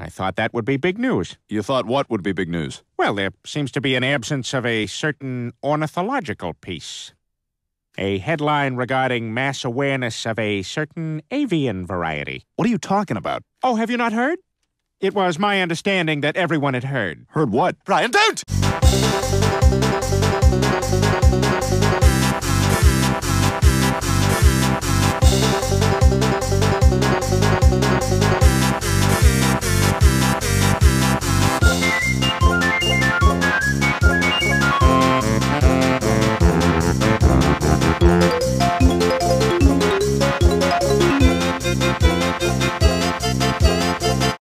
I thought that would be big news. You thought what would be big news? Well, there seems to be an absence of a certain ornithological piece. A headline regarding mass awareness of a certain avian variety. What are you talking about? Oh, have you not heard? It was my understanding that everyone had heard. Heard what? Brian, don't!